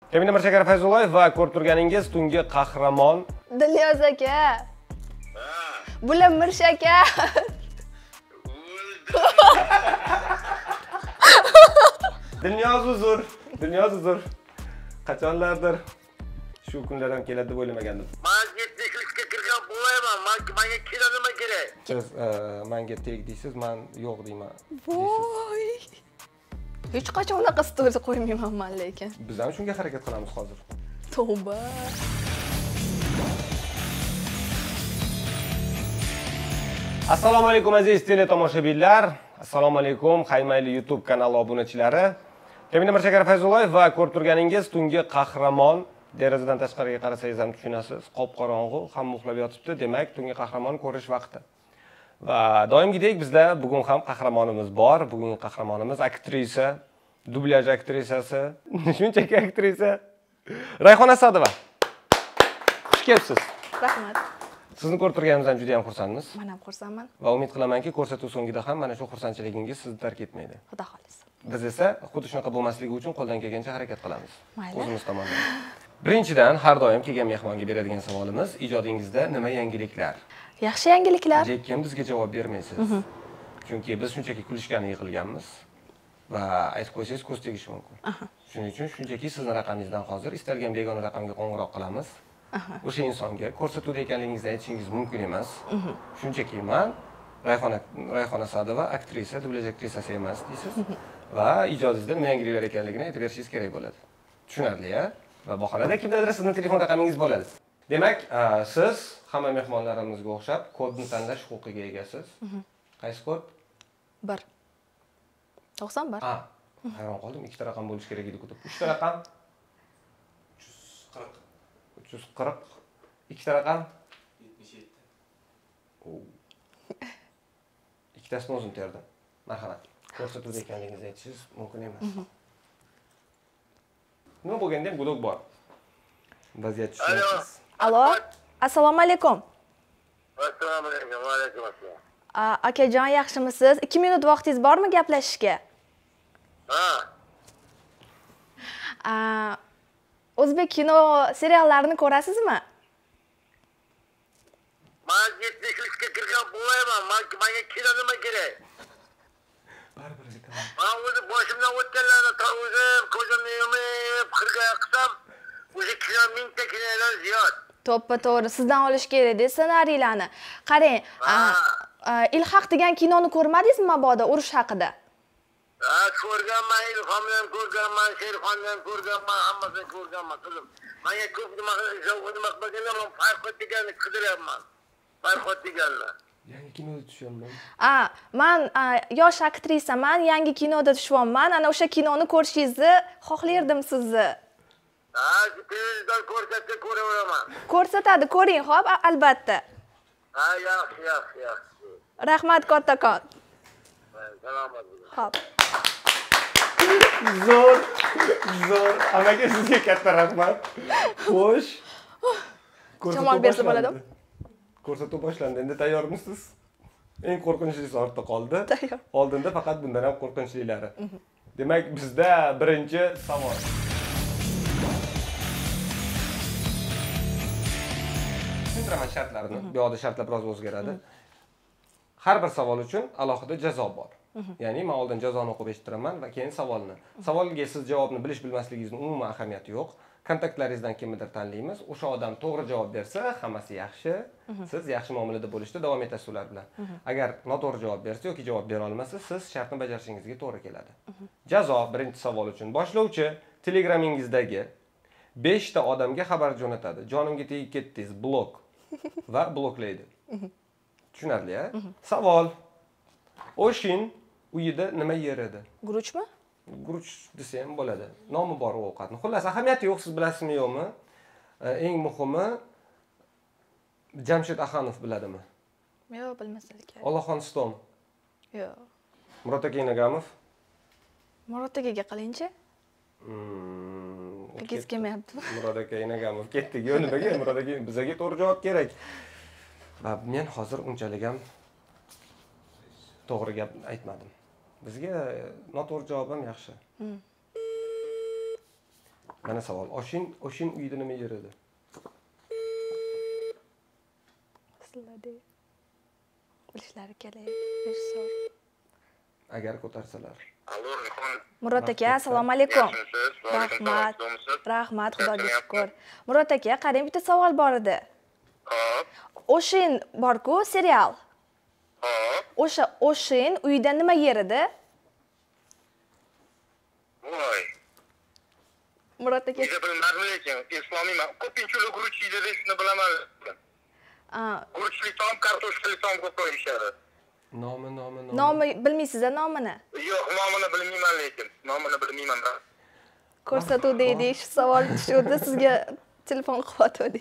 Kamina Mirshakar Fayzullayev va ko'rib turganingiz tungi qahramon Dilyoz aka. Bular Mirshakar. Dilyoz uzr. Qachonlardir shu kunlar ham keladi deb o'ylamagandim. Men teklikka kirgan bo'layman. Menga keladimi kerak? Siz menga tek deysiz, men yo'q deyman. Voy. Hech qachon unaqa story qo'ymayman men lekin. Biz ham shunga harakat qilamiz hozir. Tavba. Assalomu alaykum aziz teletomoshabinlar. Assalomu alaykum qaymayli YouTube kanali obunachilari. Kamina Mirshakar Fayzullayev va ko'rib turganingiz tungi qahramon. Derazadan tashqariga qarasangiz ham tushunasiz. Qop-qorong'u, hamma uxlab yotibdi. Demak, tungi qahramon ko'rish vaqti. Va doimgidek bizda bugun ham qahramonimiz bor. Bugungi qahramonimiz aktrisa, dublyaj aktrisasi, shunchaki aktrisa Rayhon Asadova. Xush kelibsiz. Rahmat. Sizni ko'rib turganimizdan juda ham xursandmiz. Men ham xursandman. Va umid qilamanki, ko'rsatuv so'ngida ham mana shu xursandchiligingiz sizni tark etmaydi. Xudo xolisa. Biz esa xuddi shunaqa bo'lmasligi uchun qo'ldan kelgancha harakat qilamiz. Mayli. O'zimiz tomonidan. Birinchidan, har doim kelgan mehmonga beradigan savolimiz, ijodingizda nima yangiliklar? Yaxshi yangiliklar. Lekin bizga javob bermaysiz. Chunki biz shunchaki kulishgani yig'ilganmiz va aytib qo'ysangiz ko'z tegishi mumkin. Shuning uchun shunchaki sizning raqamingizdan hozir istalgan begona raqamga qo'ng'iroq qilamiz. O'sha insonga ko'rsatuvda ekanligingizni aytishingiz mumkin emas. Shunchaki men Rayhon Asadova aktrisa, dublyaj aktrisasi emas deysiz va ijodingizda nima yangiliklar ekanligini aytib berishingiz kerak bo'ladi. Tushunarli-a? Va bahorada kimdadir sizning telefon raqamingiz bo'ladi. Demak, siz hamma mehmonlarimizga o'xshab kodni tanlash huquqiga egasiz. Qaysi kod? 1. 91. Hayron qoldim. Ikkita raqam bo'lish kerak edi kutib. 3 ta raqam 340. Ikkita raqam 77. Ikkitasini o'zim terdim. Marhamat. Ko'rsatuvda ekanligingizni aytishingiz mumkin emas. Nima bo'lganda ham gudok bor. Vaziyat tushunasiz. Alo. Assalomu alaykum. Assalomu alaykum. Va alaykum assalom. Akajon, yaxshimisiz? 2 minut vaqtingiz bormi gaplashishga? O'zbek kino seriallarini ko'rasizmi? Men teklikka kirgan bo'layman. Menga keladimi kerak? Baribir aytaman. Men o'zi boshimdan o'tganlarni o'zim ko'zimni yumib qirga qilsam, o'zi kino mingta kinodan ziyod. To'ppa-to'g'ri, sizdan olish kerak-da ssenariylarni. Qarang, Ilhaq degan kinoni ko'rmadingizmi mabodo urush haqida? Ko'rganman, Ilhomni ham ko'rganman, Sherxonni ham ko'rganman, hammasini ko'rganman qizim. Menga ko'p nima qilganlar, men Farhod deganni qidiryapman. Farhod deganlar. Yangi kinoda tushyapman. Men yosh aktrisaman, yangi kinoda tushyapman. Ana o'sha kinoni ko'rishingizni xohlardim sizni. Televizor ko'rsatsa ko'raveraman. Ko'rsatadi, ko'ring, xo'p, albatta. Yaxshi. Rahmat kattakon. Salomat. Xo'p. Zo'r. Amaga sizga katta rahmat. Xo'sh. Shamol bersa bo'ladimi? Ko'rsatuv boshlandi. Endi tayyormisiz? Eng qo'rqinchlisi ortda qoldi. Tayyor. Oldinda faqat bundan ham qo'rqinchlilari. Demak, bizda birinchi savol. Tushuntilaman shartlarini. Bu yoqda shartlar biroz o'zgaradi. Har bir savol uchun alohida jazo bor. Ya'ni men oldin jazoni o'qib eshitiraman va keyin savolni. Savolga siz javobni bilish-bilmasligingizning umuman ahamiyati yo'q. Kontaktlaringizdan kimnidir tanlaymiz. O'sha odam to'g'ri javob bersa, hammasi yaxshi. Siz yaxshi muomalada bo'lishda davom etasiz ular bilan. Agar noto'g'ri javob bersa yoki javob bera olmasa, siz shartni bajarishingizga to'g'ri keladi. Jazo birinchi savol uchun. Boshlovchi Telegramingizdagi 5 ta odamga xabar jo'natadi. Jonimga tegib ketdingiz, blok va bloklaydi. Tushunarli-a? Savol. O'shin uyida nima yer edi? Guruchmi? Guruch desa ham bo'ladi. Nomi bor u ovqatni. Xullas, ahamiyati yo'q, siz bilasizmi yo'qmi? Eng muhimi Jamshid Axanov biladimi? Yo'q, bilmasa kerak. Olaxon Stom. Yo'q. Murod aka Inagamov. Murod akaga qilingchi? Agiz kelmayapti. Murod aka Inagamov ketdik. Yo'q, nimaga? Murod aka bizga to'g'ri javob kerak. Va men hozir unchalik ham to'g'ri gap aytmadim. Bizga noto'g'ri javob ham yaxshi. Mana savol. Oshin uyida nima yer edi? Sizlarda bilishlari kerak. Bir so'r. Agar ko'tarsalar. Allo, Rayhon. Murod aka, assalomu alaykum. Yaxshimisiz? Rahmat. Yaxshimisiz? Rahmat, Xudoga shukr. Murod aka, qarang, bitta savol bor edi. Hop, Oshin bor-ku, serial. hop. O'sha Oshin uyda nima yer edi? Voy. Murod aka, Biza bilmadim lekin islomiy ko'pincha guruch yeydi desini bilaman. Guruchli taom, kartoshkali taom ko'p qo'yishadi. Nomi. nomi bilmaysiz-a nomini? Yo'q, nomini bilmayman lekin. Nomini bilmayman. Ko'rsatuvda edi, shu savol tushdi, sizga telefon qilyotgandik.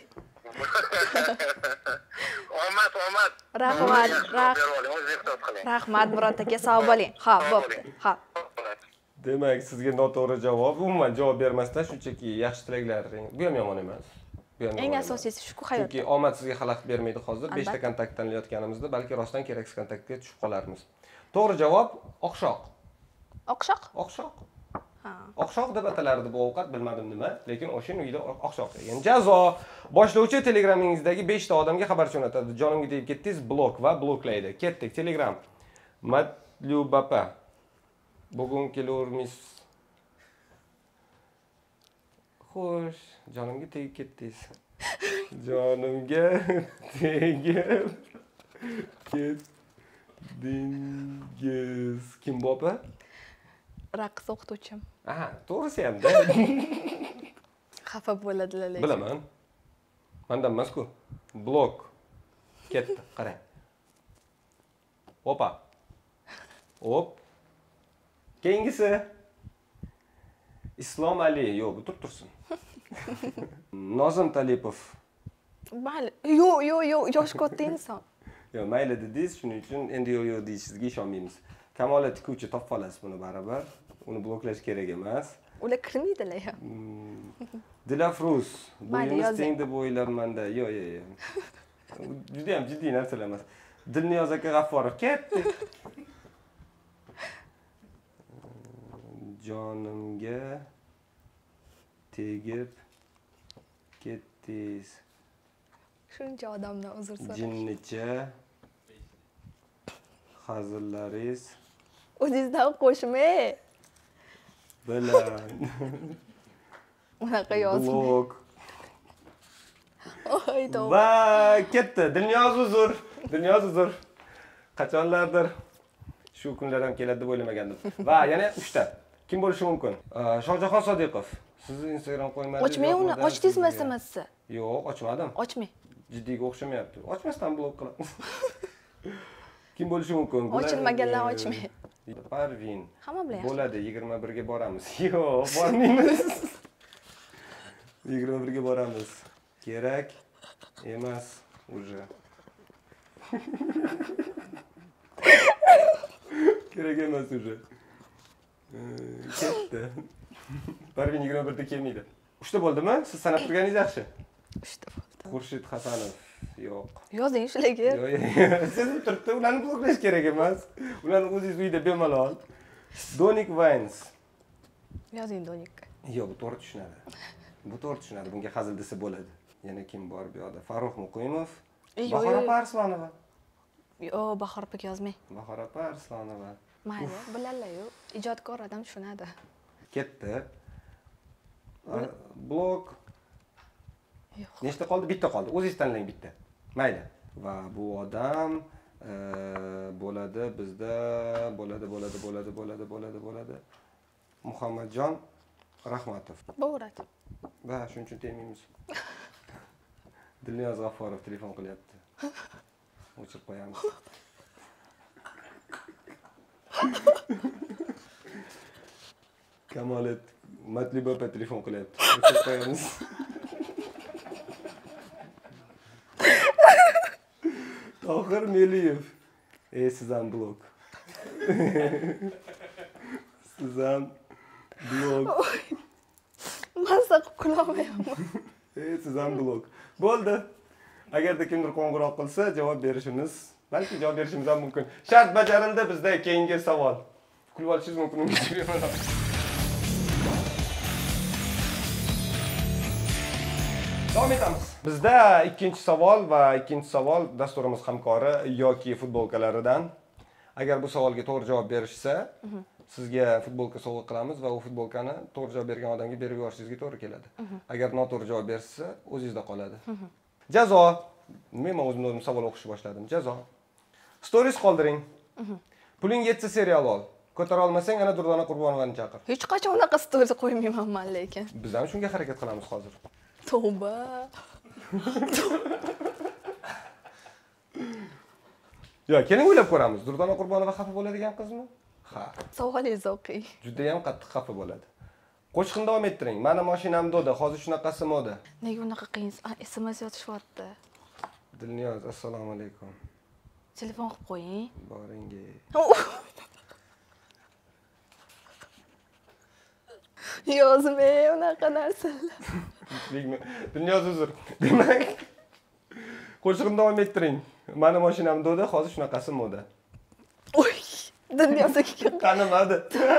Omad. Rahmat, rahmat Murod aka, sog' bo'ling. Xo'p, bo'pti. Xo'p. Demak, sizga noto'g'ri javob, umuman javob bermasdan shunchaki yaxshi tilaklar. Bu ham yomon emas. Eng asosiysi shu hayotda. Chunki omad sizga xalaqit bermaydi hozir. 5 ta kontakt tanlayotganimizda balki rostdan keraksiz kontaktga tushib qolarmiz. To'g'ri javob oqshoq. Oqshoq? Oqshoq. Oqshoq deb atalardi bu ovqat, bilmadim nima, lekin Oshin uyida oqshoq degan. Jazo. Boshlovchi Telegramingizdagi 5 ta odamga xabar jo'natadi. Jonimga tegib ketdingiz, blok va bloklaydi. Ketdik. Telegram. Matlyubapa. Bugun kelavermiz. Xo'sh, jonimga tegib ketdingiz. Jonimga tegib ketdingiz. Kim bu opa? Raqs o'qituvchim. Aha, to'g'risi ham-da. Xafa bo'ladilar lekin. Bilaman. Mendan emas-ku. Blok. Ketdi, qarang. Opa. Hop. Keyingisi. Islom Ali, yo'q, bu tursin. Nozim Talipov. Mayli. Yo'q, yosh katta inson. Yo'q, mayli dedingiz, shuning uchun endi yo'q deyishingizga ishonmaymiz. Kamola tikuvchi topib olasiz buni baribir. Uni bloklash kerak emas. Ular kirmaydilar ham. Dilafruz. Mayli, Bo'yimiz yozing. teng deb o'ylarmanda. Yo'q. Juda ham jiddiy narsalar emas. Dilniyoz aka G'afforov ketdi. Jonimga tegib ketdingiz. Shuncha odamdan uzr so'rash. Jinnicha hazillaringiz O'zingizdan qo'shmay. bilan Unaqa yozmang. blok Oy, to'g'ri. va ketdi. Dilniyoz uzr. Qachonlardir shu kunlar ham keladi deb o'ylamagandim. Va yana 3 ta. Kim bo'lishi mumkin? Shohjahon Sodiqov. Sizni Instagram qo'ymadingiz. Ochmay uni, ochdingizmi SMS-ni? Yo'q, ochmadim. Ochmay. Jiddiyga o'xshamayapti. Ochmasdan blok qilamiz. Kim bo'lishi mumkin? Ochilmaganlar ochmay. Parvin. Hamma bilan yaxshi. Bo'ladi, 21 ga boramiz. Yo'q, bormaymiz. 21 ga boramiz. Kerak emas уже. Kerak emas уже. Ketdi. Parvin 21 da kelmaydi. 3 ta bo'ldimi? Siz sanab turganingiz yaxshi. 3 ta bo'ldi. Xurshid Hasanov. Yo'q. Yozing shularga. Sezib turibdi, ularni bloklash kerak emas. Ularni o'zingiz uyda bemalol. Donik Vines. Yozing Donik. Yo'q, bu to'g'ri tushunadi. Bu to'g'ri tushunadi. Bunga hazil desa bo'ladi. Yana kim bor bu yoqda? Farruh Muqimov. Bahor opa Arslonova. Yo'q, Bahor opa yozmang. Bahor opa Arslonova. Mayli, biladilar-yu. Ijodkor odam tushunadi. Ketdi. Blok. Yo'q. Nechta qoldi? Bitta qoldi. O'zingiz tanlang bitta. Mayli. Va bu odam bo'ladi bizda bo'ladi. Muhammadjon Rahmatov. Bo'radi. Va shuning uchun tegmaymiz. Dilniyoz G'afforov telefon qilyapti. O'chirib qo'yamiz. Kamolat Matlyubapa telefon qilyapti. O'chirib qo'yamiz. Tohir Meliyev. Siz ham blok. Siz ham blok. Mazza qilib kulolmayapman. Siz ham blok. Bo'ldi. Agarda kimdir qo'ng'iroq qilsa, javob berishimiz, balki javob berishimiz ham mumkin. Shart bajarildi, bizda keyingi savol. Kulib olishingiz mumkin. Davom etamiz. Bizda ikkinchi savol va ikkinchi savol dasturimiz hamkori yoki futbolkalaridan. Agar bu savolga to'g'ri javob berishsa, sizga futbolka sovg'a qilamiz va u futbolkani to'g'ri javob bergan odamga berib yuborishingizga to'g'ri keladi. Agar noto'g'ri javob bersa, o'zingizda qoladi. Jazo. Men o'zim savol o'qishni boshladim. Jazo. Stories qoldiring. Puling yetsa serial ol. Ko'tara olmasang ana Durdona Qurbonovani chaqir. Hech qachon unaqa stories qo'ymayman men lekin. Biz ham shunga harakat qilamiz hozir. Tavba. Yo, keling o'ylab ko'ramiz. Durdona Qurbonova xafa bo'ladigan qizmi? Ha. Savolingizni o'qing. Juda ham qattiq xafa bo'ladi. Qo'shiqni davom ettiring. Mana mashinam do'da, hozir shunaqasi moda. Nega unaqa qiyin? SMS yotishyapti. Dilniyoz, assalomu alaykum. Telefon qilib qo'ying. Boringi. Yozma unaqa narsalar. Dilniyoz uzr. Demak, qo'shiqni davom ettiring. Mana mashinam do'da, hozir shunaqasi moda. Oy, Dilniyoz aka. Tanimadi.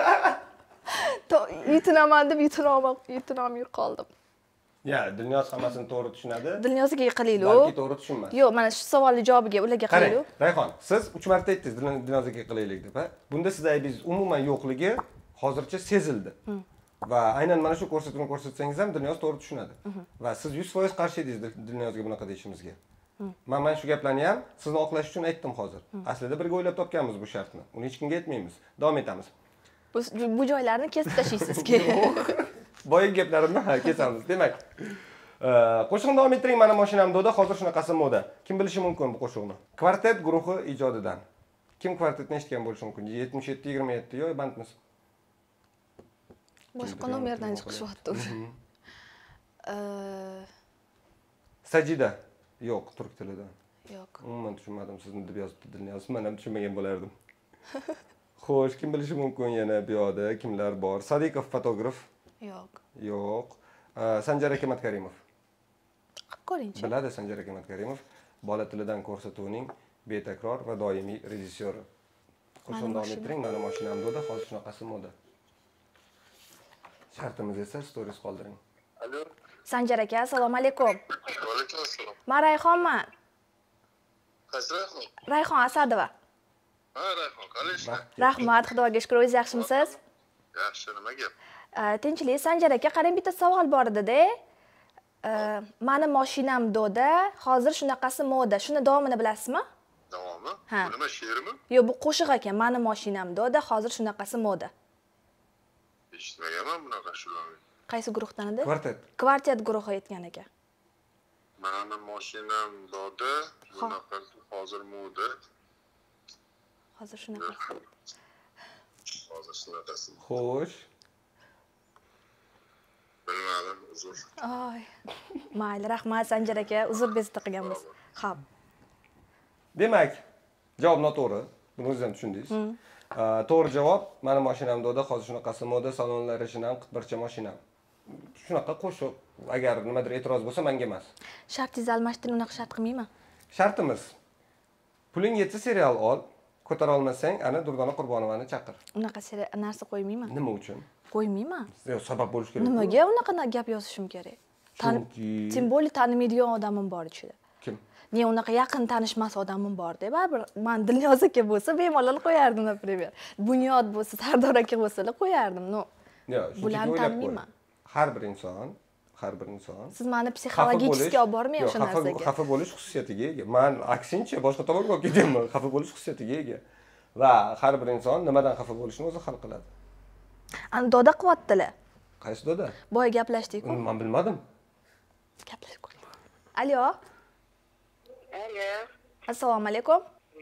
Yutinaman deb yutinolmay qoldim. Ya, Dilniyoz hammasini to'g'ri tushunadi. Dilniyoz akaga qilaylik. Balki to'g'ri tushunmas. Yo'q, mana shu savolning javobiga ularga Qarang, qilaylik. Rayhon, siz 3 marta aytdingiz Dilniyoz akaga qilaylik deb, ha? Bunda siz aybingiz umuman yo'qligi hozircha sezildi. Va aynan mana shu ko'rsatuvni ko'rsatsangiz ham Dilniyoz to'g'ri tushunadi. Va siz 100% qarshi edingiz Dilniyozga bunaqa deyishimizga. Men shu gaplarni ham sizni oqlash uchun aytdim hozir. Aslida birga o'ylab topganmiz bu shartni. Uni hech kimga aytmaymiz. Davom etamiz. Bu joylarni kesib tashlaysiz kerak. Boya gaplarimni kesamiz. Demak, qo'shiqni davom ettiring. Mana mashinam do'da, hozir shunaqasi moda. Kim bilishi mumkin bu qo'shiqni? Kvartet guruhi ijodidan. Kim kvartetni eshitgan bo'lishi mumkin? 77-27 yo bandmiz. Boshqa nomerdan chiqishyapti o'sha. Sajida. Yo'q, turk tilidan. Yo'q. Umuman tushunmadim sizni deb yozibdi Dilniyoz. Men ham tushunmagan bo'lardim. Xo'sh, kim bilishi mumkin yana bu yoqda kimlar bor? Sadiqov fotograf. Yo'q. Yo'q. Sanjar aka Matkarimov. Ko'ringchi. Biladi Sanjar aka Matkarimov. Bola tilidan ko'rsatuvning betakror va doimiy rejissyori. Qo'shiqni davom ettiring. Mana mashinam do'da, hozir shunaqasi moda. Shartimiz esa stories qoldiring. Alo. Sanjar aka, assalomu alaykum. Va alaykum assalom. Men Rayhonman. Qaysi Rayhon? Rayhon Asadova. Ha, Rayhon, qalay? Rahmat, Xudoga shukr, o'zingiz yaxshimisiz? Yaxshi, nima gap? Tinchlik, Sanjar aka, qarang, bitta savol bor edi-da. Mani mashinam do'da, hozir shunaqasi moda. Shuni davomini bilasizmi? Davomi? Ha. Bu nima she'rmi? Yo'q, bu qo'shiq ekan. Mani mashinam do'da, hozir shunaqasi moda. Eshitmaganman bunaqa shularni. Qaysi guruhdan edi? Kvartet. Kvartet guruhi aytgan ekan. Mani mashinam doda, bunaqa hozir moda. Hozir shunaqasi. Hozir shunaqasi. Xo'sh. Bilmadim, uzr. Ay. Mayli, rahmat Sanjar aka, uzr bezovta qilganmiz. Xo'p. Demak, javob noto'g'ri. Buni o'zingiz ham tushundingiz. To'g'ri javob, mana mashinam do'da, hozir shunaqasi moda, salonlari shinam, qitmircha mashinam. Shunaqa qo'shiq. Agar nimadir e'tiroz bo'lsa, menga emas. Shartingizni almashtiring, unaqa shart qilmayman. Shartimiz. Puling yetsa serial ol, ko'tara olmasang, ana Durdona Qurbonovani chaqir. Unaqa narsa qo'ymayman. Nima uchun? Qo'ymayman. Yo'q, sabab bo'lish kerak. Nimaga unaqa gap yozishim kerak? Tim bo'li tanimaydigan odamim bor ichida. Kim? Ne unaqa yaqin tanishmas odamim bor-da. Baribir men Dilniyoz aka bo'lsa bemalol qo'yardim, например. Bunyod bo'lsa, Sardor aka bo'lsa-la qo'yardim. No. Yo'q, bularni tanimayman. Har bir inson Siz meni psixologически olib bormang o'sha narsaga. Xafa bo'lish xususiyatiga ega. Men aksincha boshqa tomonga olib ketyapman. Xafa bo'lish xususiyatiga ega. Va har bir inson nimadan xafa bo'lishini o'zi hal qiladi. Ani doda qilyaptilar. Qaysi doda? Boya gaplashdik-ku. Men bilmadim. Gaplashib ko'ring. Alo. Alo. Assalomu alaykum.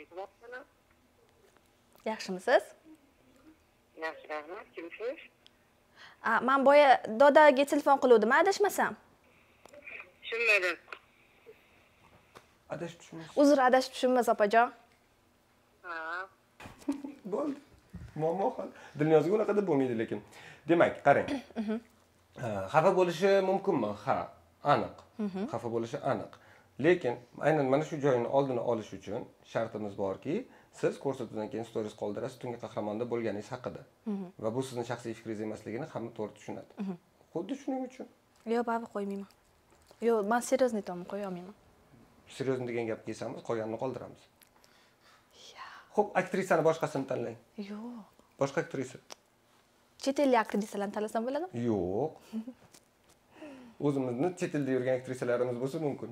Yaxshimisiz? Yaxshi, rahmat. Kimsiz? Men boya dodaga telefon qiluvdim, adashmasam. Tushunmadim. Adashib tushunmas. Uzr, adashib tushunmas opajon. Ha. Bo'ldi. Muammo hal. Dunyosiga unaqa deb bo'lmaydi lekin. Demak, qarang. Xafa bo'lishi mumkinmi? Ha, aniq. Xafa bo'lishi aniq. Lekin aynan mana shu joyini oldini olish uchun shartimiz borki, siz ko'rsatuvdan keyin stories qoldirasiz tungi qahramonda bo'lganingiz haqida. Va bu sizning shaxsiy fikringiz emasligini hamma to'g'ri tushunadi. Xuddi shuning uchun. Yo'q, baribir qo'ymayman. Yo'q, men seriozniy aytaman, qo'ya olmayman. Seryozni degan gapga kelsangiz, qolganini qoldiramiz. Xo'p, aktrisani boshqasini tanlang. Yo'q. Boshqa aktrisa. Chet ellik aktrisalarni tanlasam bo'ladimi? Yo'q. O'zimizni chet elda yurgan aktrisalarimiz bo'lsa mumkin.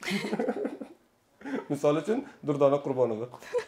Misol uchun Durdona Qurbonova.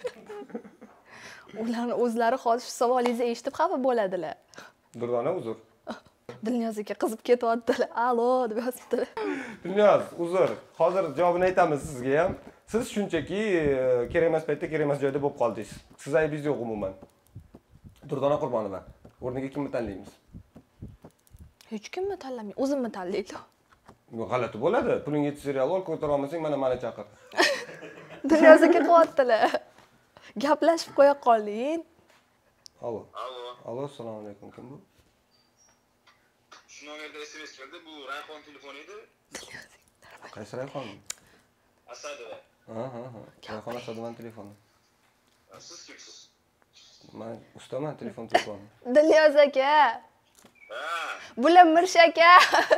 Ularni o'zlari hozir shu savolingizni eshitib xafa bo'ladilar. Durdona uzr. Dilniyoz aka qizib ketyaptilar. Alo deb yozibdilar. Dilniyoz, uzr. Hozir javobini aytamiz sizga ham. Siz shunchaki kerak emas paytda kerak emas joyda bo'lib qoldingiz. Siz aybingiz yo'q umuman. Durdona Qurbonova. O'rniga kimni tanlaymiz? Hech kimni tanlamay, o'zimni tanlayman. G'alati bo'ladi. Puling yetsa serial ol, ko'tara olmasang mana meni chaqir. Dilniyoz aka qilyaptilar. Gaplashib qo'ya qoling. Alo. Alo. Alo, assalomu alaykum. Kim bu? Shu nomerda SMS keldi. Bu Rayhon telefoni edi. Qaysi Rayhon? Asadova. Ha. Rayhon Asadovaning telefoni. Siz kimsiz? Men ustaman telefon telefoni. Dilniyoz aka. Ha. Bular Mirsh aka.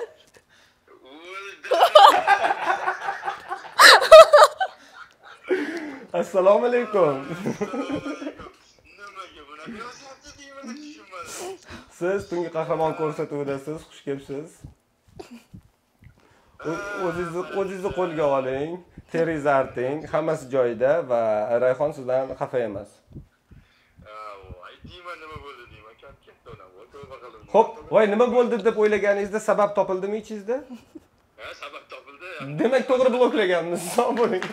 Assalomu alaykum. Nimaga bunaqa yozyapti deyman, tushunmadim. Siz tungi qahramon ko'rsatuvdasiz, xush kelibsiz. O'zingizni qo'lga oling, teringizni arting, hammasi joyida va Rayhon sizdan xafa emas. Deyman nima bo'ldi deyman, katta odam bor, tavba qildim. Xo'p, voy nima bo'ldi deb o'ylaganingizda sabab topildimi ichingizda? Ha, sabab topildi. Demak, to'g'ri bloklaganmiz. Sog' bo'ling.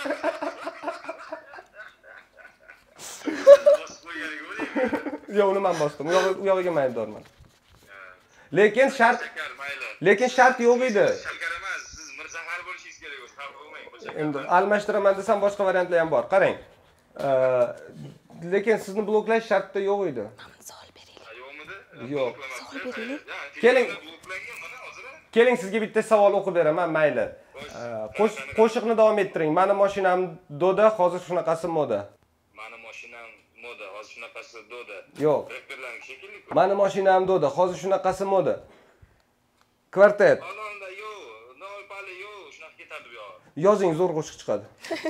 Bosib qo'yganing o'ylayman. Yo'q, uni men bosdim. U yog'iga men aybdorman. Lekin shart Shakar, mayli. lekin shart yo'q edi. Shakar emas, siz Mirzahar bo'lishingiz kerak o'zi, xafa bo'lmang. Endi almashtiraman desam boshqa variantlar ham bor. Qarang. Lekin sizni bloklash shartda yo'q edi. Savol bering. Yo'qmidi? Yo'q. Savol beraylik. Keling. Bloklangan mana hozir. Keling, sizga bitta savol o'qib beraman, mayli. Qo'shiqni davom ettiring. Mani mashinam doda, hozir shunaqasi moda. Mani mashinam moda, hozir shunaqasi doda. Yo'q. Rapperlarning shekilli. Mani mashinam doda, hozir shunaqasi moda. Kvartet. Alonda yo'q, Noypali yo'q, shunaqa ketadi bu yoq. Yozing, zo'r qo'shiq chiqadi.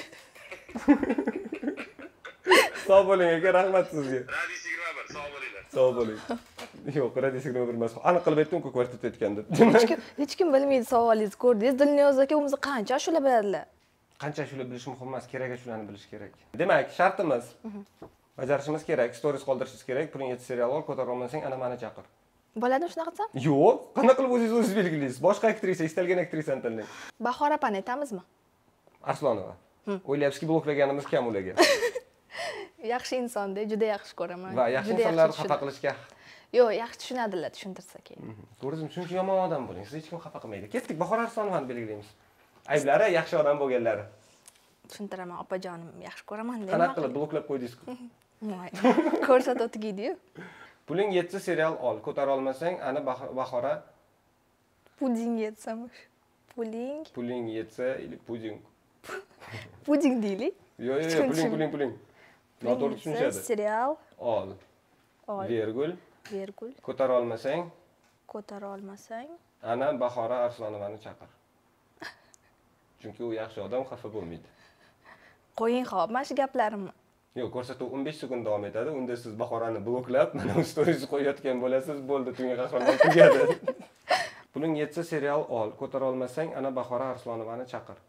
Sog' bo'ling aka, rahmat sizga. Radio 21, sog' bo'linglar. Sog' bo'ling. Yo'q, radio signal emas. Aniq qilib aytdim-ku, kvartet aytgan deb. Hech kim bilmaydi savolingizni ko'rdingiz. Dilniyoz aka o'zi qancha ashula biladilar. Qancha ashula bilish muhim emas, kerak ashulani bilish kerak. Demak, shartimiz bajarishimiz kerak, stories qoldirishingiz kerak, puling yetsa serial ol, ko'tara olmasang ana meni chaqir. Bo'ladimi shunaqa qilsam? Yo'q, qanaqa qilib o'zingiz belgilaysiz? Boshqa aktrisa, istalgan aktrisani tanlang. Bahor opani aytamizmi? Arslonova. O'ylayapsizki, bloklaganimiz kam ularga. Yaxshi insonda, juda yaxshi ko'raman. Va yaxshi insonlarni xafa qilishga. Yo'q, yaxshi tushunadilar, tushuntirsa keyin. To'g'risi, chunki yomon odam bo'ling. Sizni hech kim xafa qilmaydi. Ketdik, Bahor Arsonovani belgilaymiz. Ayblari yaxshi odam bo'lganlari. Tushuntiraman, opajonim, yaxshi ko'raman deb. Qanaqa qilib bloklab qo'ydingiz-ku? Ko'rsatib o'tgiydi-yu. Puling yetsa serial ol, ko'tara olmasang ana Bahora Puding yetsam. puling yetsa ili puding. Puding deylik. Yo'q, puling. Noto'g'ri tushunishadi. Serial Ol. Vergul. Ko'tara olmasang, ana Bahora Arsonovani chaqir. Chunki u yaxshi odam, xafa bo'lmaydi. Qo'ying xo'p, mana shu gaplarimni. Yo'q, ko'rsatuv 15 sekund davom etadi. Unda siz Bahorani bloklab, mana stories qo'yayotgan bo'lasiz, bo'ldi, tungi qahramon tugadi. Puling yetsa serial ol, ko'tara olmasang, ana Bahora Arsonovani chaqir.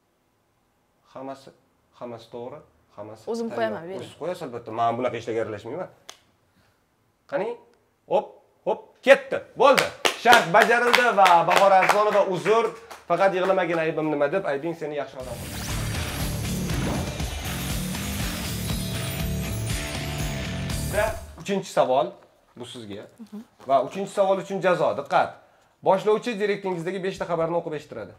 Hammasi to'g'ri, hammasi. O'zim qo'yaman, bering. O'zingiz qo'yasiz albatta. Men bunaqa ishlarga aralashmayman. Qani? Hop, ketdi. Bo'ldi. Shart bajarildi va Bahora Arsonova uzr, faqat yig'lamagin aybim nima deb, aybing seni yaxshi odam qildi. Uchinchi savol bu sizga. Va uchinchi savol uchun jazo. Diqqat. Boshlovchi direktingizdagi 5 ta xabarni o'qib eshittiradi.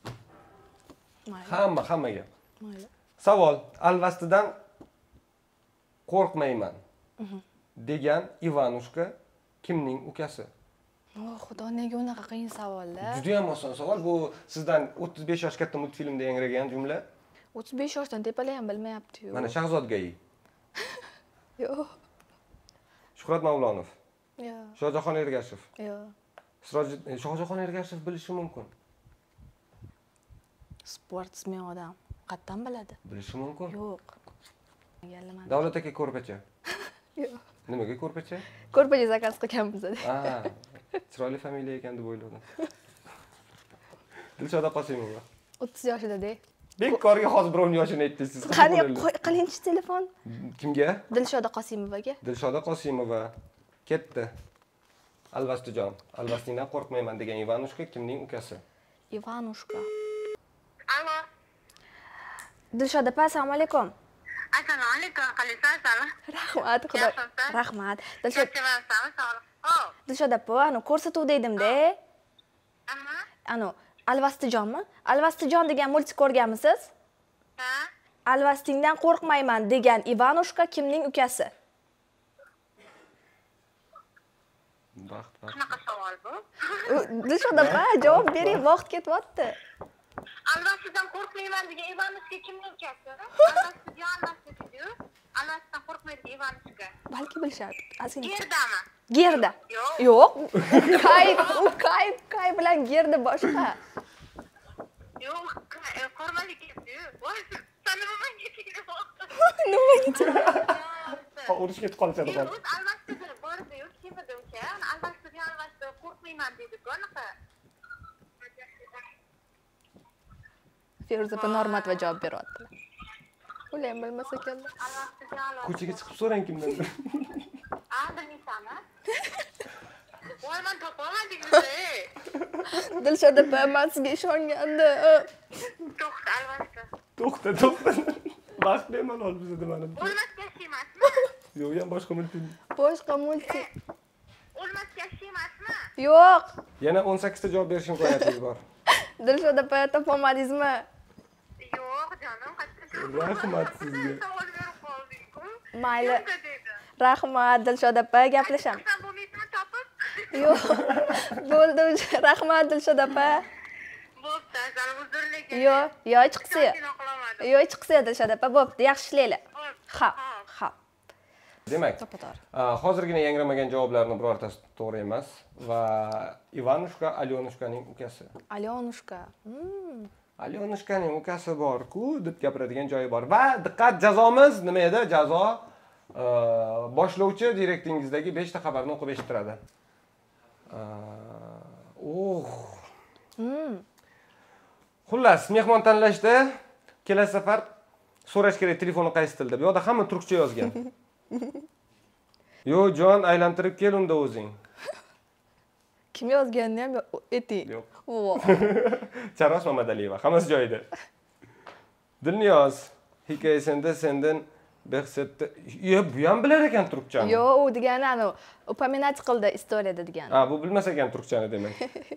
Hammaga. Mayli. Savol: Alvastidan qo'rqmayman degan Ivanushka kimning ukasi? Xudo, nega unaqa qiyin savollar? Juda ham oson savol. Bu sizdan 35 yosh katta multfilmda yangragan jumla. 35 yoshdan tepalar ham bilmayapti-yu. Mana Shahzodgayi. Yo'q. Shuhrat Mavlonov. Yo'q. Shohjahon Ergashev. Yo'q. Shohjahon Ergashev bilishi mumkin. Sportsmen odam. Qayerdan biladi? Bilishi mumkin. Yo'q. Egallaman. Davlat aka ko'rpacha. Yo'q. Nimaga ko'rpacha? Ko'rpacha zakaz qilganmiz. Chiroyli familiya ekan deb o'yladim. Dilshoda Qosimova. 30 yoshida-da. Bekorga hozir birovning yoshini aytdingiz. Qani qilinchi telefon? Kimga? Dilshoda Qosimovaga. Dilshoda Qosimova ketdi. Alvastijon. Alvastingdan qo'rqmayman degan Ivanushka kimning ukasi? Ivanushka. Alo. Dilshoda opa, assalomu alaykum. Assalomu alaykum. Qalaysiz? Rahmat, xudo. Rahmat. Dilshoda opa, ani ko'rsatuvda edim-da. Ani Alvastijonmi? Alvastijon degan multik ko'rganmisiz? Ha? Alvastingdan qo'rqmayman degan Ivanushka kimning ukasi? Vaqt. Qanaqa savol bu? Dilshoda opa, javob bering, vaqt ketyapti. Alvasdan qo'rqmayman degan Ivanushka kimning ukasi? Alvasdan qo'rqmaydigan Ivanushka. Balki bilishadi. Ozgina. Gerdami? Gerda. Yo'q. Kay bilan gerda boshqa. Yo'q, qormali ketdi-yu. Tanımaman kesildi. Nima? Urush ketib qolishadi qol. Yo'q, alvasdan bordi-yu, kimdir-ku. Alvasdan qo'rqmayman dedi-ku, anaqa. Feruza opa Normatova javob beryaptilar. Ular bilmasa ekanlar. Ko'chaga chiqib so'rang kimdandir. Bilmaysanmi? Voy, men topolmadingiz-ey. Dilshoda opa, men sizga ishongandim. To'xta, alvasta. To'xta. Vaqt bemalol bizda mana. O'lmas kashi emasmi? Yo'q, ham boshqa multfilm. Boshqa multik. O'lmas kashi emasmi? Yo'q. Yana 18 ta javob berishim qo'yatingiz bor. Dilshoda opa, topolmadingizmi? Yo'q, jonim, Rahmat sizga. savol berib qolding-ku. Mayli. Rahmat, Dilshoda opa, gaplashamiz. Sen bo'lmaysizmi topib? Yo'q. Bo'ldi, rahmat Dilshoda opa. Bo'pti, sal uzrlik. Yo'q, chiqsa. Chiqsa Dilshoda opa, bo'pti, yaxshi ishlaylar. Ha. Demak, To'pato'g'ri. hozirgina yangramagan javoblarning birortasi to'g'ri emas va Ivanushka Alyonushkaning ukasi. Alyonushka. Alyonushkaning ukasi bor-ku deb gapiradigan joyi bor. Va diqqat, jazomiz nima edi? Jazo boshlovchi direktingizdagi 5 ta xabarni o'qib eshittiradi. Xullas, mehmon tanlashda kelasi safar so'rash kerak telefoni qaysi tilda. Bu yoqda hamma turkcha yozgan. Yo, jon, aylantirib kel unda o'zing. Kim yozganini ham ayting. Yo'q. Voh. Charos Mamadaliyeva, hammasi joyida. Dilniyoz, hikoyasida sendan behsetdi. Bu ham bilar ekan turkchani. Yo'q, u degani ani upaminat qildi istoriyada degani. Bu bilmas ekan turkchani demak.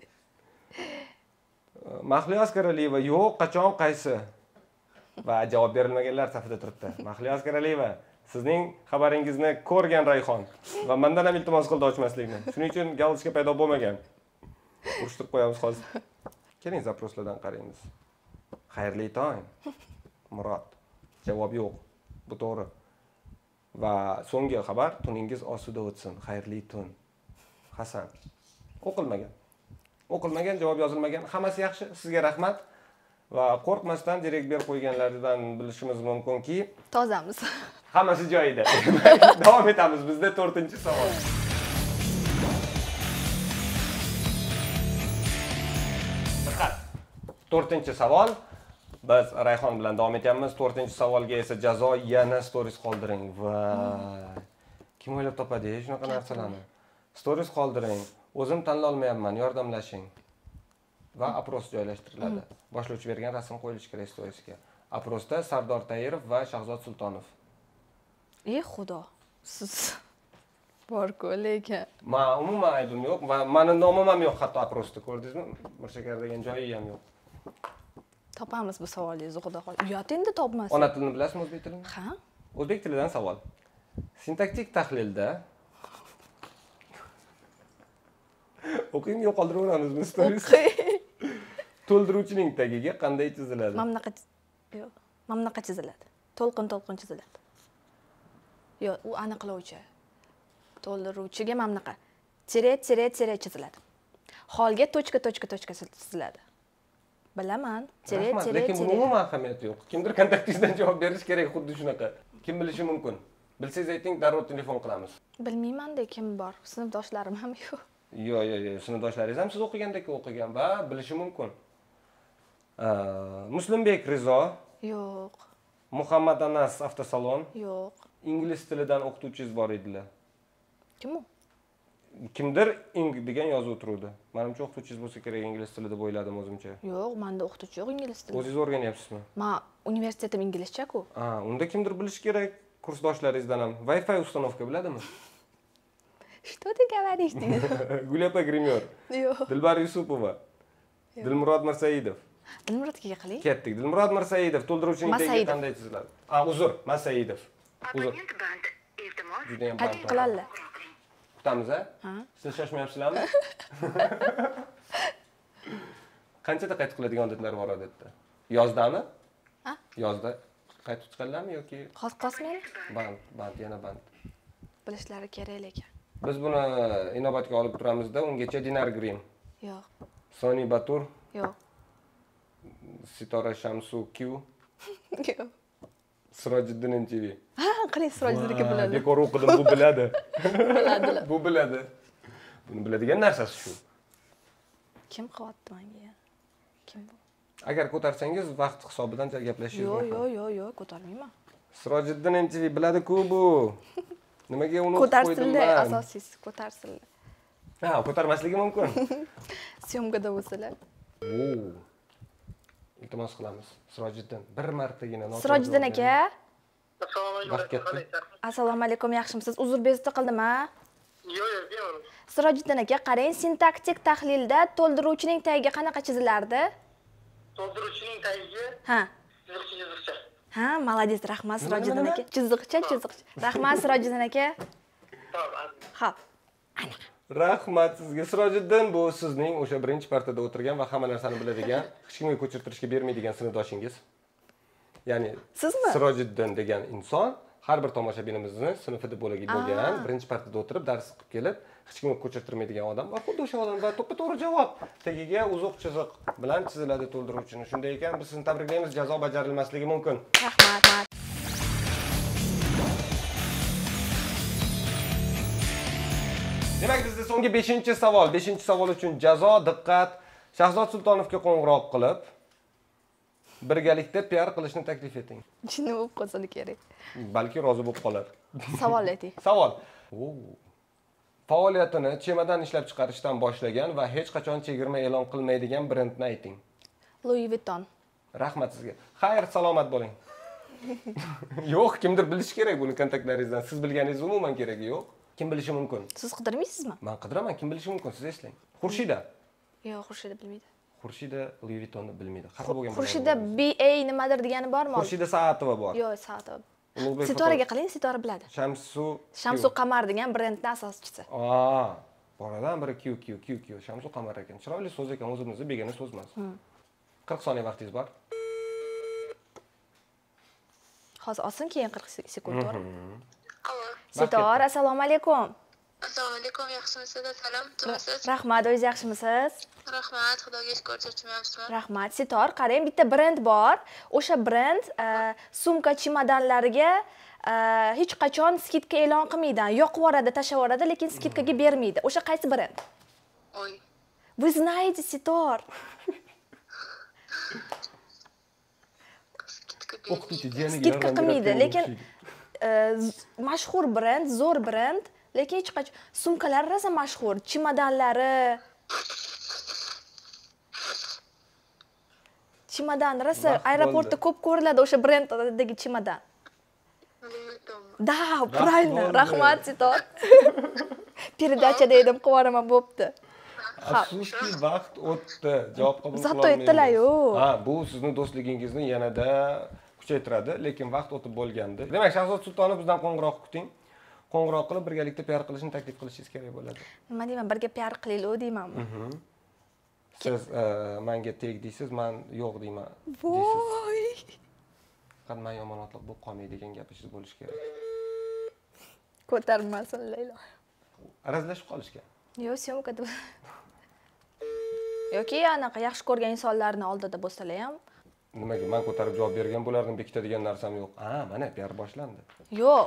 Mahliyo Askaraliyeva, yo'q, qachon qaysi? Va javob berilmaganlar safida turibdi. Mahliyo Askaraliyeva, sizning xabaringizni ko'rgan Rayhon va mendan ham iltimos qildi ochmaslikni. Shuning uchun galочка paydo bo'lmagan. Urishtirib qo'yamiz hozir. Keling, zaproslardan qaraymiz. Xayrli tong. Murod. Javob yo'q. Bu to'g'ri. Va so'nggi xabar, tuningiz osuda o'tsin. Xayrli tun. Hasan. O'qilmagan, javob yozilmagan. Hammasi yaxshi. Sizga rahmat. Va qo'rqmasdan direkt berib qo'yganlardan bilishimiz mumkinki, Tozamiz. hammasi joyida. Davom etamiz. Bizda 4-savol. Diqqat. 4-savol. Biz Rayhon bilan davom etyapmiz. 4-savolga esa jazo yana stories qoldiring. Kim o'ylab topadi shunaqa narsalarni? Stories qoldiring. O'zim tanlay olmayapman, yordamlashing. Va apros joylashtiriladi. Boshlovchi bergan rasm qo'yilishi kerak storiesga. Aprosda Sardor Tayirov va Shahzod Sultonov. Xudo. Siz bor-ku lekin. Men umuman aybim yo'q va meni nomim ham yo'q hatto aprosda, ko'rdingizmi? Mirshakar degan joyi ham yo'q. Topamiz bu savolingizni, xudo xohlasa. Uyat endi topmasin. Ona tilini bilasizmi, o'zbek tilini? Ha? O'zbek tilidan savol. Sintaktik tahlilda o'qing yo'qoltiraveramizmi stories? To'ldiruvchining tagiga qanday chiziladi? Mamnaqa chiziladi. To'lqin chiziladi. Yo'q, u aniqlovchi. To'ldiruvchiga mamnaqa. Tire chiziladi. Holga tochka chiziladi. Bilaman. Rahmat, lekin buni umuman ahamiyati yo'q. Kimdir kontaktingizdan javob berish kerak, xuddi shunaqa. Kim bilishi mumkin? Bilsangiz ayting, darrov telefon qilamiz. Bilmayman-da kim bor. Sinfdoshlarim ham yo'q. Yo'q, sinfdoshlaringiz ham siz o'qigandek o'qigan va bilishi mumkin. Muslimbek Rizo, Yo'q. Muhammad Anas avtosalon, Yo'q. ingliz tilidan o'qituvchingiz bor edilar. Kim u? Kimdir ing degan yozib o'tiruvdi. Menimcha o'qituvchingiz bo'lsa kerak, ingliz tili deb o'yladim o'zimcha. Yo'q, menda o'qituvchi yo'q ingliz tilida. O'zingiz o'rganyapsizmi? Men universitetim inglizcha-ku. Unda kimdir bilish kerak, kursdoshlaringizdan ham. Wi-Fi установка biladimi? Что ты говоришь? Gulapa Grimyor, Yo'q. Dilbar Yusupova, Dilmurod Mirsaidov. Dilmurodga qiling. Ketdik. Dilmurod Mirsaidov to'ldiruvchining tagiga Masaidov. qanday chiziladi? Uzr, Masaidov. Uzr. Abonent band. Iltimos. Juda ham Qayta qiladilar. Kutamiz, a? Ha? Siz shoshmayapsizlarmi? Qanchada qaytib qiladigan odatlar bor odatda? Yozdami? Ha? Yozda qaytib chiqadilarmi yoki Qosmeni band, yana band. bilishlari kerak lekin. Biz buni inobatga olib turamizda, ungacha Dinar Green, Yo'q. Soni Batur, Yo'q. Sitora Shamsu Q, Yo'q. Sirojiddin NTV. Ha, qiling Sirojiddinga biladi. Bekor o'qidim, bu biladi. Biladilar. Bu biladi. Buni biladigan narsasi shu. Kim qilyapti menga? Kim bu? Agar ko'tarsangiz vaqt hisobidan gaplashishingiz mumkin. Yo'q, ko'tarmayman. Sirojiddin NTV biladi-ku bu. Nimaga uni o'qib qo'ydim Ko'tarsinlar, man? asosiysi ko'tarsinlar. Ha, ko'tarmasligi mumkin. Syomkada bo'lsalar. Iltimos qilamiz. Sirojiddin bir martagina noto'g'ri. Sirojiddin aka, Assalomu Vaqt ketdi. alaykum. assalomu alaykum, yaxshimisiz? Uzr bezovta qildim-a? Yo'q, bemalol. Sirojiddin aka, qarang, sintaktik tahlilda to'ldiruvchining tagiga qanaqa chizilardi? To'ldiruvchining tagiga Ha. chiziqcha. Ha, молодец, rahmat Sirojiddin aka. Chiziqcha. Rahmat Sirojiddin aka. Xo'p. Rahmat sizga Sirojiddin, bu sizning o'sha birinchi partada o'tirgan va hamma narsani biladigan, hech kimga ko'chirtirishga bermaydigan sinfdoshingiz. Ya'ni Sizmi? Sirojiddin degan inson har bir tomoshabinimizni sinfida bo'lgan, birinchi partada o'tirib dars qilib kelib, hech kimga ko'chirtirmaydigan odam va xuddi o'sha odam va to'g'ri javob tagiga uzuq chiziq bilan chiziladi to'ldiruvchini. Shunday ekan, biz sizni tabriklaymiz, jazo bajarilmasligi mumkin. Rahmat. Demak, bizda so'nggi 5-savol. 5-savol uchun jazo, diqqat. Shahzod Sultonovga qo'ng'iroq qilib, birgalikda PR qilishni taklif eting. Jinni bo'lib qolsa kerak. Balki rozi bo'lib qolar. Savol ayting. Savol. Faoliyatini chemodan ishlab chiqarishdan boshlagan va hech qachon chegirma e'lon qilmaydigan brendni ayting. Louis Vuitton. Rahmat sizga. Xayr, salomat bo'ling. Yo'q, kimdir bilishi kerak buni kontaktlaringizdan. Siz bilganingiz umuman keragi yo'q. Kim bilishi mumkin? Siz qidirmaysizmi? Men qidiraman, kim bilishi mumkin? Siz eslang. Xurshida. Yo'q, Xurshida bilmaydi. Xurshida Louis Vuittonni bilmaydi. Xafa bo'lgan. Xurshida BA nimadir degani bormi? Xurshida Saatova bor. Yo'q, Saatova. Ulug'bek Sitoraga qiling, Sitora biladi. Shamsu Qamar degan brendning asoschisi. Boradan biri QQ. Shamsu Qamar ekan. Chiroyli so'z ekan, o'zimizning begona so'z emas. 40 soniya vaqtingiz bor. Hozir olsin, keyin 40 sekund bor. Allo. Sitora, assalomu alaykum. Assalomu alaykum, yaxshimisiz? Salom, turibsiz? Rahmat, o'zingiz yaxshimisiz? Rahmat, Xudoga shukr, charchamayapsizmi? Rahmat. Sitor, qarang, bitta brend bor. O'sha brend sumka chemodanlariga hech qachon skidka e'lon qilmaydi. Yoqib yuboradi, tashlab yuboradi, lekin skidkaga bermaydi. O'sha qaysi brend? Oy. Вы знаете, Sitor. Skidka qilmaydi, lekin mashhur brend, zo'r brend, lekin hech qachon sumkalari rosa mashhur, chemodanlari. Chemodan rosa aeroportda ko'p ko'riladi o'sha brenddagi chemodan. Da, правильно. Rahmat, Sitor. Передачада edim, qivoraman, bo'pti. Afsuski, vaqt o'tdi. Javob qabul qila Zato aytdilar-yu. Ha, bu sizning do'stligingizni yanada kuchaytiradi, lekin vaqt o'tib bo'lgandi. Demak, Shahzod Sultonov bizdan qo'ng'iroq kuting. Qo'ng'iroq qilib birgalikda PR qilishni taklif qilishingiz kerak bo'ladi. Nima deyman, birga PR qilaylik deymanmi? Siz menga teg deysiz, men yo'q deyman. Voy. Qanday yomonotliq bo'lib qolmaydigan gapingiz bo'lishi kerak. Ko'tarmasin, Laylo. Arazlashib qolishgan. Yo'q, syomkada. yoki anaqa yaxshi ko'rgan insonlarni oldida bo'lsalar ham. Nimaga men ko'tarib javob bergan bo'lardim, bekitadigan narsam yo'q. Ha, mana PR boshlandi. Yo'q.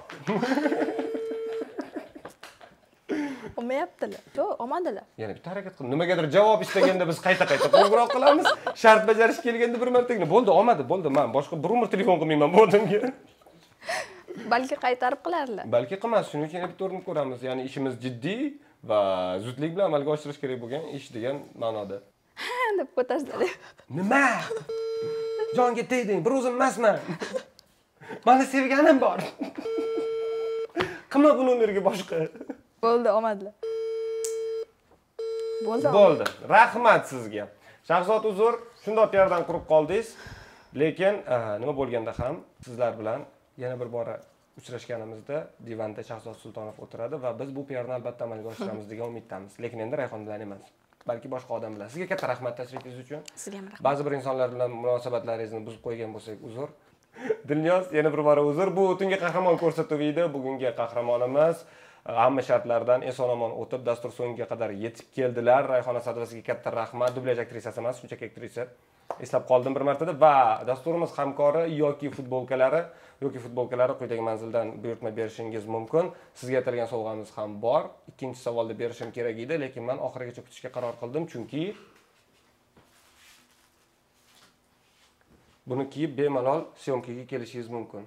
Olmayaptilar. Yo'q, olmadilar. Yana bitta harakat qilib, nimagadir javob istaganda biz qayta-qayta qo'ng'iroq qilamiz. Shart bajarish kelganda bir martagina bo'ldi, olmadi, bo'ldi. Men boshqa bir umr telefon qilmayman bo'rdimga. Balki qaytarib qilarlar. Balki qilmas, shuning uchun bitta urinib ko'ramiz. Ya'ni ishimiz jiddiy va zudlik bilan amalga oshirish kerak bo'lgan ish degan ma'noda. deb ko'tarsalar. Nima? Jonga tegding, bir o'zim emasman. Meni sevganim bor. Qilma bu nomerga boshqa. Bo'ldi, olmadilar. Bo'ldi. Rahmat sizga. Shahzod uzr, shundoq yerdan qurib qoldingiz. Lekin nima bo'lganda ham sizlar bilan yana bir bora uchrashganimizda divanda Shahzod Sultonov o'tiradi va biz bu PRni albatta amalga oshiramiz degan umiddamiz. Lekin endi Rayhon bilan emas, balki boshqa odam bilan. Sizga katta rahmat tashrifingiz uchun. Sizga ham rahmat. Ba'zi bir insonlar bilan munosabatlaringizni buzib qo'ygan bo'lsak, uzr. Dilniyoz yana bir bora uzr. Bu tungi qahramon ko'rsatuvi edi. Bugungi qahramonimiz hamma shartlardan eson-omon o'tib dastur so'ngiga qadar yetib keldilar. Rayhon Asadovasiga katta rahmat. Dublyaj aktrisasi emas, shunchaki aktrisa. Eslab qoldim bir martada va dasturimiz hamkori yoki futbolkalari quyidagi manzildan buyurtma berishingiz mumkin. Sizga atalgan sovg'amiz ham bor. Ikkinchi savolda berishim kerak edi, lekin men oxirigacha kutishga qaror qildim, chunki buni kiyib bemalol syomkaga kelishingiz mumkin.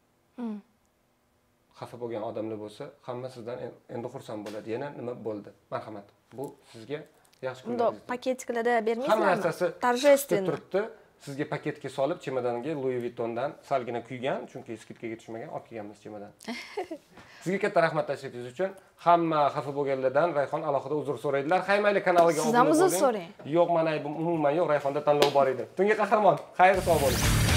Xafa bo'lgan odamlar bo'lsa, hamma sizdan endi xursand bo'ladi. Yana nima bo'ldi? Marhamat. Bu sizga yaxshi Unda kunlaringiz. paketlarda bermaysizlarmi? Hamma narsasi Торжественно turibdi. Sizga paketga solib, chemadanga Louis Vuittondan salgina kuygan, chunki skidkaga tushmagan, olib kelganmiz chemadan. Sizga katta rahmat tashrifingiz uchun. Hamma xafa bo'lganlardan Rayhon alohida uzr so'raydilar. Haymayli kanaliga obuna bo'ling. Sizdan uzr so'rang. Yo'q, mana umuman yo'q, Rayhonda tanlov bor edi. Tungi qahramon, xayr sog' bo'ling.